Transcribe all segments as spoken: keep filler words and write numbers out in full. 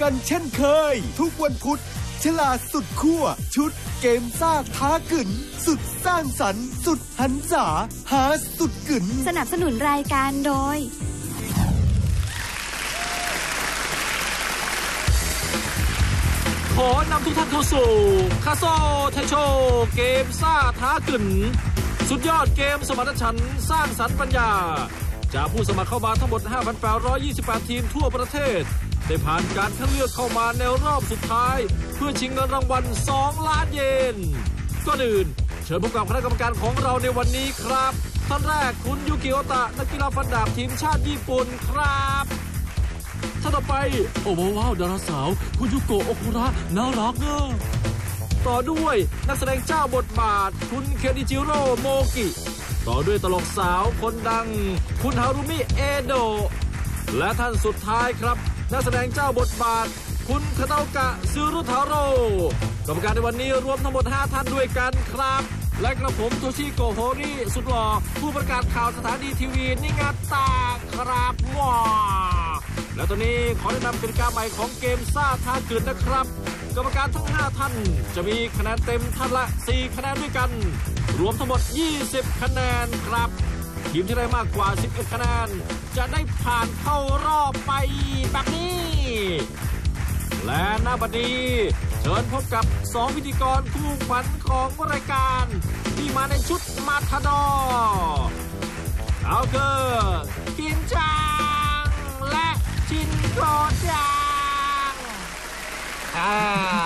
กันเช่นเคยทุกวันพุธฉลาดสุดขั้วชุดเกมซ่าท้ากึ่นสุดสร้างสรรค์สุดหันษาหาสุดกึ่นสนับสนุนรายการโดยขอนำทุกท่านเข้าสู่คาโซไทโชเกมซ่าท้ากึ่นสุดยอดเกมสมรรถฉันท์สร้างสรรค์ปัญญาจากผู้สมัครเข้ามาทั้งหมด ห้าพันแปดร้อยยี่สิบแปด ทีมทั่วประเทศได้ผ่านการคัดเลือกเข้ามาในรอบสุดท้ายเพื่อชิงเงินรางวัลสองล้านเยนก่อนอื่นเชิญพบกับคณะกรรมการของเราในวันนี้ครับท่านแรกคุณยูกิโอตะนักกีฬาฟันดาบทีมชาติญี่ปุ่นครับท่านต่อไปโอ้ว้าวดาราสาวคุณยุโกะโอคุระน่ารักเนอะต่อด้วยนักแสดงเจ้าบทบาทคุณเคนิจิโร่โมกิต่อด้วยตลกสาวคนดังคุณฮารุมิเอโดะและท่านสุดท้ายครับนักแสดงเจ้าบทบาทคุณคาตาโอกะซึรุทาโร่กรรมการในวันนี้รวมทั้งหมดห้าท่านด้วยกันครับและกระผมโทชิโกะโฮริสุดหล่อผู้ประกาศข่าวสถานีทีวีนิงาตะครับว้าและตอนนี้ขอแนะนำกติกาใหม่ของเกมซ่าท้ากึ่นนะครับกรรมการทั้งห้าท่านจะมีคะแนนเต็มท่านละสี่คะแนนด้วยกันรวมทั้งหมดยี่สิบคะแนนครับทีมที่ได้มากกว่าสิบเอ็ดคะแนนจะได้ผ่านเข้ารอบไปแบบนี้และณบัดนี้เชิญพบกับสองพิธีกรคู่ขวัญของรายการที่มาในชุดมาทาดอร์เอาคือคินจังและชินโกจังอ่า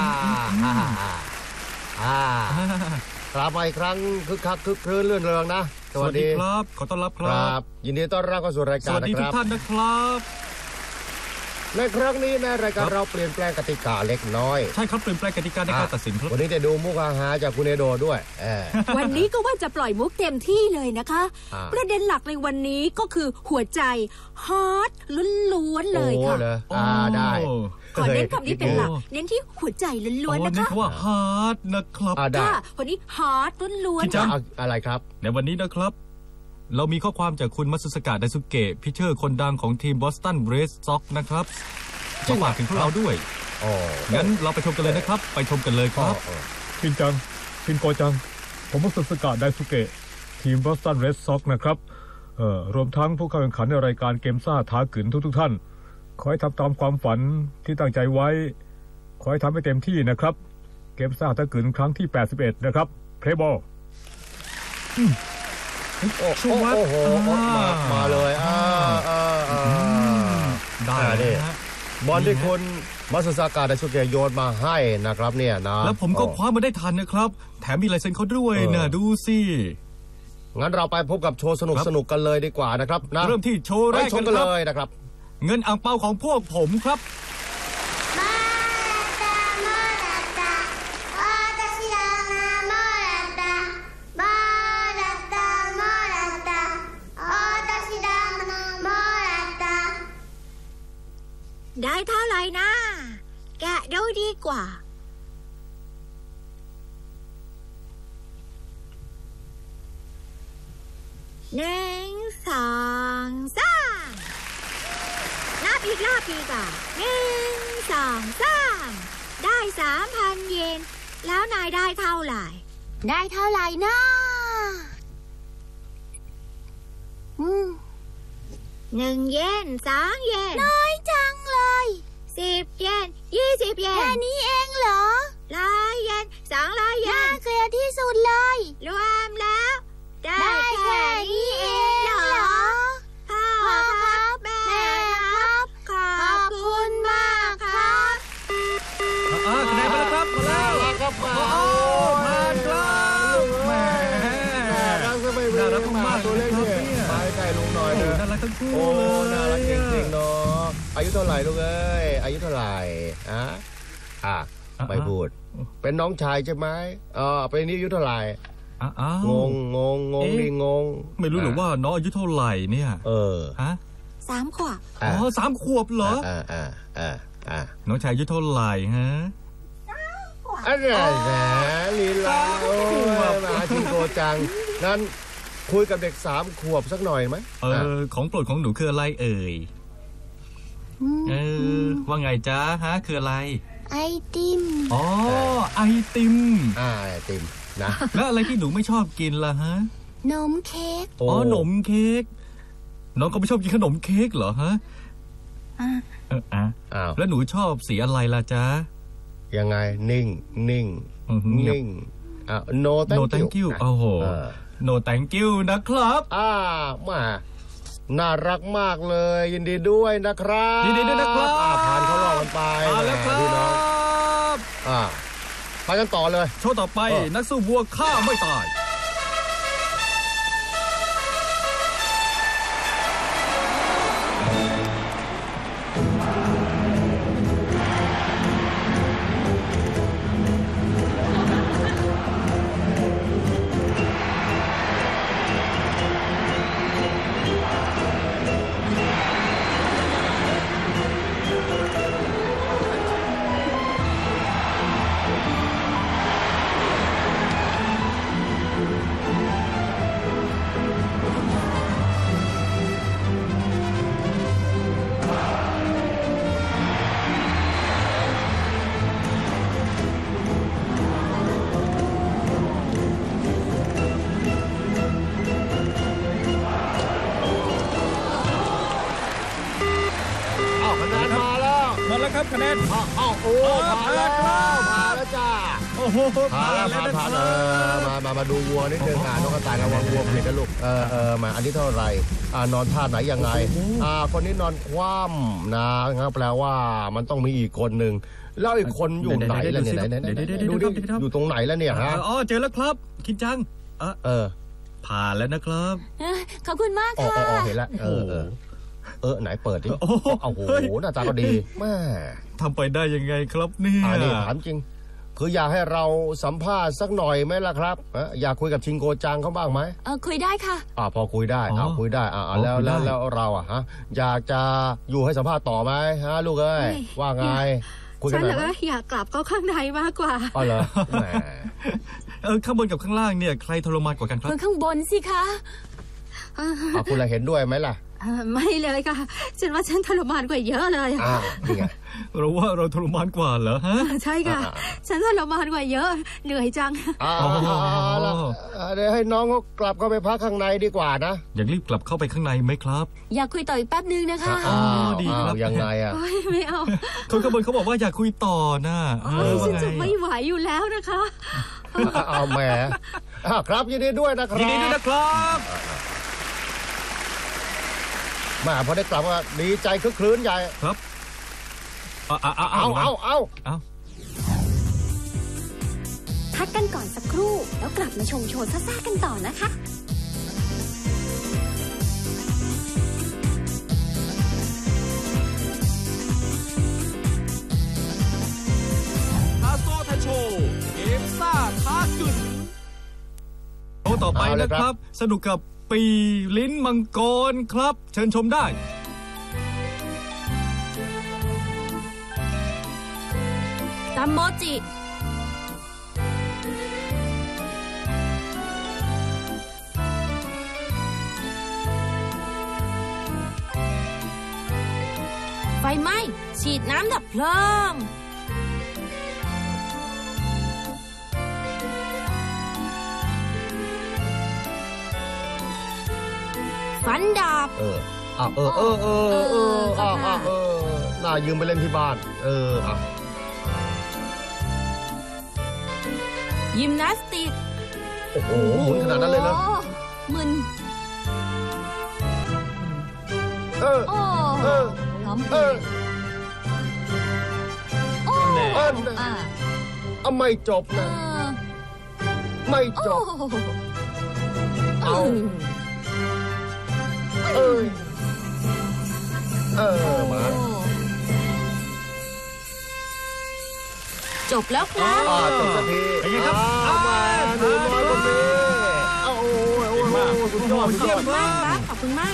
อ่ากลับมาอีกครั้งคึกคักคึกครื้นเรื่อนเริงนะสวัสดีครับขอต้อนรับครับยินดีต้อนรับเข้าสู่รายการนะครับสวัสดีทุกท่านนะครับในครั้งนี้นะรายการเราเปลี่ยนแปลงกติกาเล็กน้อยใช่ครับเปลี่ยนแปลงกติกาในการตัดสินครับวันนี้จะดูมุกอาหารจากคุณเอโดด้วยวันนี้ก็ว่าจะปล่อยมุกเต็มที่เลยนะคะประเด็นหลักในวันนี้ก็คือหัวใจฮาร์ดล้วนๆเลยค่ะโอ้อ่าได้ขอเน้นคำนี้เป็นหลักเน้นที่หัวใจล้วนๆนะคะเน้นคำว่าฮาร์ดนะครับค่ะวันนี้ฮาร์ดล้วนๆจะอะไรครับในวันนี้นะครับเรามีข้อความจากคุณมัตสึสกะไดซุเกะพิเชอร์คนดังของทีมบอสตันเรสซ็อกนะครับจะฝากถึงพวกเราด้วยอ๋องั้นเราไปชมกันเลยนะครับไปชมกันเลยครับชินจังชินโกจังผมมัตสึสกะไดซุเกะทีมบอสตันเรสซ็อกนะครับเอ่อรวมทั้งผู้เข้าแข่งขันในรายการเกมซ่าท้ากึ่นทุกๆท่านขอให้ทำตามความฝันที่ตั้งใจไว้ขอให้ทำให้เต็มที่นะครับเกมซ่าท้ากึ่นครั้งที่แปดสิบเอ็ดนะครับเพลย์บอลช่วงโอ้โหมามาเลยอ่าอ่าอ่าได้ดิบอลที่คุณมัตสึสกะไดซุเกะโยนมาให้นะครับเนี่ยนะแล้วผมก็คว้ามาได้ทันนะครับแถมมีลายเซ็นเขาด้วยนะดูสิงั้นเราไปพบกับโชว์สนุกสนุกกันเลยดีกว่านะครับนะเริ่มที่โชว์แรกกันเลยนะครับเงินอ่างเปาของพวกผมครับได้เท่าไหร่นะแกะดูดีกว่าหนึ่งสองสามนับอีกรอบดีกว่าหนึ่งสองสามได้สามพันเยนแล้วนายได้เท่าไหร่ได้เท่าไหร่นะอืมหนึ่งเยนสองเยนน้อยจังเลยสิบเยนยี่สิบเยนแค่นี้เองเหรอร้อยเยนสองร้อยเยนน่าเกลียดที่สุดเลยรวมแล้วได้แค่นี้เองเหรอพ่อครับแม่ครับขอบคุณมากครับอ่าคะแนนมาแล้วครับมาแล้วครับมาโอ้ผ่านครับแม่น่ารักซะไม่น่ารักมากตัวเล็กเนี่ยไปใกล้ลุงหน่อยเถอะน่ารักทั้งคู่โอ้น่ารักจริงๆเนาะอายุเท่าไหร่ลูกเอ้ยอายุเท่าไหร่อ่ะอ่ะไม่พูดเป็นน้องชายใช่ไหมอ๋อเป็นนี่อายุเท่าไหร่งงงงงงดิงงไม่รู้หรือว่าน้องอายุเท่าไหร่เนี่ยเออฮะสามขวบอ๋อสามขวบเหรออ่าอ่าอ่าอ่าน้องชายอายุเท่าไหร่ฮะอะไรแหมลีลาโอ้ยมาชินโกจังงั้นคุยกับเด็กสามขวบสักหน่อยไหมเออของโปรดของหนูคืออะไรเอ่ยเออว่าไงจ๊ะฮะคืออะไรไอติมอ๋อไอติมอ่าไอติมนะแล้วอะไรที่หนูไม่ชอบกินล่ะฮะนมเค้กอ๋อขนมเค้กน้องก็ไม่ชอบกินขนมเค้กเหรอฮะอ่าเอออ่ะแล้วหนูชอบสีอะไรล่ะจ๊ะยังไงนิ่งนิ่งนิ่งอ่ะ no thank you โอ้โห no thank you นะครับอ่ามาน่ารักมากเลยยินดีด้วยนะครับยินดีด้วยนะครับผ่านเข้ารอบกันไปแล้วครับพี่น้องอ่าไปกันต่อเลยโชว์ต่อไปนักสู้วัวฆ่าไม่ตายคะแนนอ้าวโอ้ผ่านแล้วผ่านแล้วจ้าโอ้โหผ่านแล้วผ่านผ่านเออมามามาดูวัวนิดนึงอ่ะน้องกระต่ายระวังวัวผิดนะลูกเออเออมาอันนี้เท่าไหร่อ่านอนท่าไหนยังไงอ่าคนนี้นอนคว่ำนะครับแปลว่ามันต้องมีอีกคนหนึ่งแล้วอีกคนอยู่ไหนล่ะเนี่ยไหนไหนดูดิอยู่ตรงไหนแล้วเนี่ยฮะอ๋อเจอแล้วครับคิดจังเออผ่านแล้วนะครับขอบคุณมากค่ะอ๋อเห็นแล้วเออเออเออไหนเปิดดิโอ้โหหน้าตาก็ดีแม่ทำไปได้ยังไงครับเนี่ยอันนี้ถามจริงคืออยากให้เราสัมภาษณ์สักหน่อยไหมล่ะครับอยากคุยกับชิงโกจังเขาบ้างไหมเออคุยได้ค่ะอ่าพอคุยได้อ่าคุยได้อ่าแล้วแล้วแล้วเราอ่ะฮะอยากจะอยู่ให้สัมภาษณ์ต่อไหมฮะลูกเอ้ยว่าไงคุยกันหน่อยฉันเหรออยากกลับเข้าข้างในมากกว่าอ๋อเหรอแหมเออข้างบนกับข้างล่างเนี่ยใครทรมานกว่ากันครับคนข้างบนสิคะอ่าคุณละเห็นด้วยไหมล่ะไม่เลยค่ะฉันว่าฉันทรมานกว่าเยอะเลยอ่านี่ไงเราว่าเราทรมานกว่าเหรอฮะใช่ค่ะฉันทรมานกว่าเยอะเหนื่อยจังอ๋อเดี๋ยวให้น้องเขากลับเข้าไปพักข้างในดีกว่านะอยากรีบกลับเข้าไปข้างในไหมครับอยากคุยต่ออีกแป๊บนึงนะคะอ๋อดีครับยังไงอ่ะไม่เอาคนข้างบนเขาบอกว่าอยากคุยต่อนะฉันจะไม่ไหวอยู่แล้วนะคะเอาแหมครับยินดีด้วยนะครับยินดีด้วยนะครับมาพอได้กลับมาดีใจคึกครื้นใหญ่ครับเอาเอาเอาเอาเอาเอาพักกันก่อนสักครู่แล้วกลับมาชมโชว์ซ่าๆกันต่อนะคะคาโซ่ไทยโชว์เกมซ่าท้ากึ่นโอ้ต่อไปนะครับสนุกกับปีลิ้นมังกรครับเชิญชมได้ตัมโมจิไฟไหม้ฉีดน้ำดับเพลิงฟันดาบเอออ่ะเออเออเออเออเอออ่ะอ่ะเออน่ายืมไปเล่นที่บ้านเอออ่ะยิมนาสติกโอ้โหหมุนขนาดนั้นเลยเหรอมึนเออเออเออโอ้เออเอาไม่จบนะไม่จบเอาเออเออมาจบแล้วครับจบสักทีเป็นไงครับมาดูน้อยคนนี้โอ้โหโอ้โหสุดยอดเยี่ยมมากครับขอบคุณมาก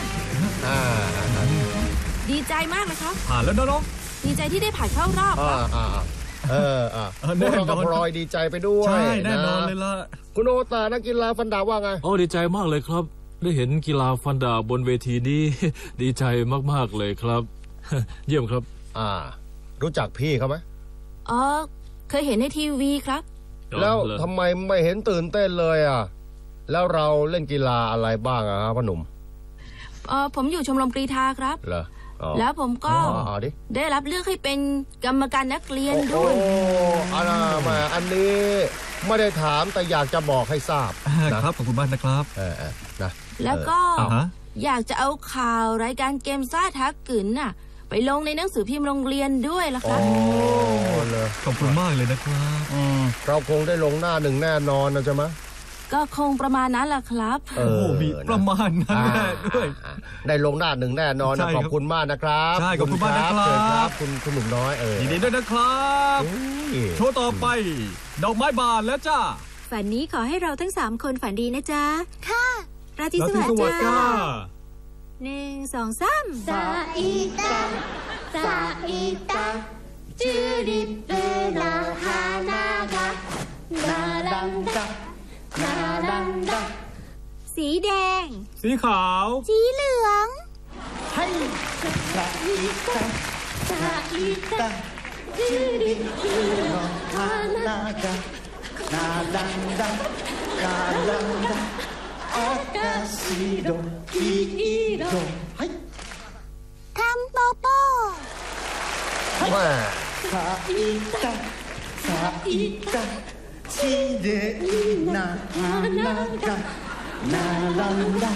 ดีใจมากเลยครับผ่านแล้วน้องดีใจที่ได้ผ่านเข้ารอบครับเอออ่ะพวกเราก็พลอยดีใจไปด้วยใช่แน่นอนเลยล่ะคุณโอตานักกีฬาฟันดาบว่าไงโอ้ดีใจมากเลยครับได้เห็นกีฬาฟันดาบบนเวทีนี้ดีใจมากๆเลยครับเยี่ยมครับอ่า รู้จักพี่เขาไหมอ๋อเคยเห็นในทีวีครับแล้วทำไมไม่เห็นตื่นเต้นเลยอ่ะแล้วเราเล่นกีฬาอะไรบ้างอะครับพ่อหนุ่มเออผมอยู่ชมรมกรีฑาครับเหรอแล้วผมก็ได้รับเลือกให้เป็นกรรมการนักเรียนด้วยโอ้อันน่ะมาอันนี้ไม่ได้ถามแต่อยากจะบอกให้ทราบนะครับขอบคุณมากนะครับเออนะแล้วก็อยากจะเอาข่าวรายการเกมซ่าท้ากึ๋นน่ะไปลงในหนังสือพิมพ์โรงเรียนด้วยล่ะครับโอ้เลยขอบคุณมากเลยนะครับเราคงได้ลงหน้าหนึ่งแน่นอนนะจ๊ะมะก็คงประมาณนั้นแหละครับโอ้มีประมาณนั้นแน่ด้วยได้ลงหน้าหนึ่งแน่นอนนะขอบคุณมากนะครับใช่ขอบคุณมากนะครับคุณคุณหนุ่มน้อยเออยินดีด้วยนะครับโชว์ต่อไปดอกไม้บานแล้วจ้าฝันนี้ขอให้เราทั้งสามคนฝันดีนะจ๊ะค่ะราตรีสวัสดิ์จ้าหนึ่งสองสามซาอิตาซาอิตาจูริปเปนาฮานาดานาลันดานาลันดาสีแดงสีขาวสีเหลืองให้ซาอิตาซาอิตาจูริปเปนาฮานาดานาลันดานาลันดาอากาศิโดกิอิโดให้ทำโปโปว่าซาอิตาซาอิตาきれいな花が並んだ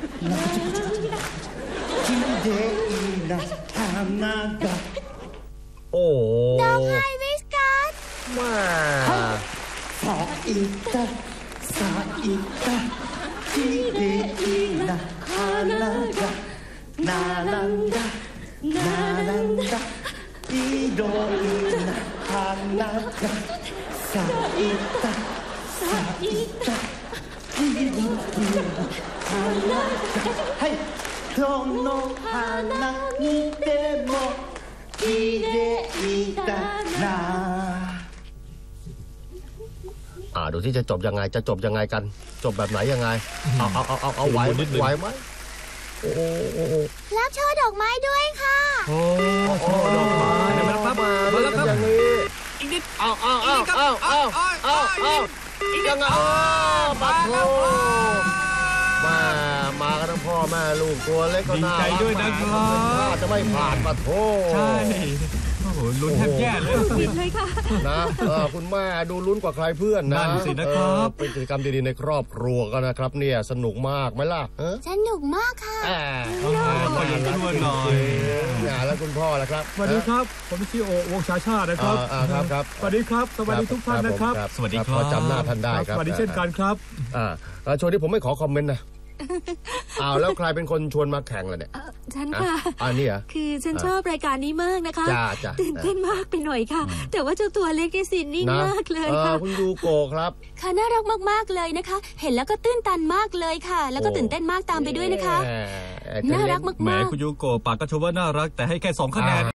きれいな花がโอ้ดอกไฮวิสกัสว้าさいたさいたきれいな花が並んだ並んだ緑な花が咲いた咲いたきれいな花がはいどの花見てもきれいだなอ่าดูที่จะจบยังไงจะจบยังไงกันจบแบบไหนยังไงเอาเอาเอาเอาเอาไหวไหวไหมโอ้โอ้รับช่อดอกไม้ด้วยค่ะโอ้โอ้ดอกไม้มาแล้วครับมาแล้วครับอย่างนี้อีกนิดเอาเอาเอาเอาเอาเอาเอายังไงบัตรโทมามากันทั้งพ่อแม่ลูกตัวเล็กก็น่ารักดีใจด้วยนะครับจะไม่ผ่านบัตรโทใช่โอ้โหลุ้นแทบแย่เลยเลยค่ะนะคุณแม่ดูลุ้นกว่าใครเพื่อนนะนั่นสินะครับเป็นกิจกรรมดีๆในครอบครัวกันนะครับเนี่ยสนุกมากไหมล่ะสนุกมากค่ะขอยืนด้วยหน่อยแล้วคุณพ่อล่ะครับสวัสดีครับผมซีโอวงชาชานะครับครับครับสวัสดีครับสวัสดีทุกท่านนะครับสวัสดีครับจำหน้าท่านได้ครับสวัสดีเช่นกันครับอ่าช่วงนี้ผมไม่ขอคอมเมนต์นะอ้าวแล้วใครเป็นคนชวนมาแข่งล่ะเนี่ยฉันค่ะอันนี้เหรอคือฉันชอบรายการนี้มากนะคะจ้าจ้าตื่นเต้นมากไปหน่อยค่ะแต่ว่าเจ้าตัวเล็กนี่สินิ่งมากเลยค่ะคุณยูโกะครับค่ะน่ารักมากๆเลยนะคะเห็นแล้วก็ตื้นตันมากเลยค่ะแล้วก็ตื่นเต้นมากตามไปด้วยนะคะน่ารักมากๆแหมคุณยูโกะปากก็ชมว่าน่ารักแต่ให้แค่สองคะแนน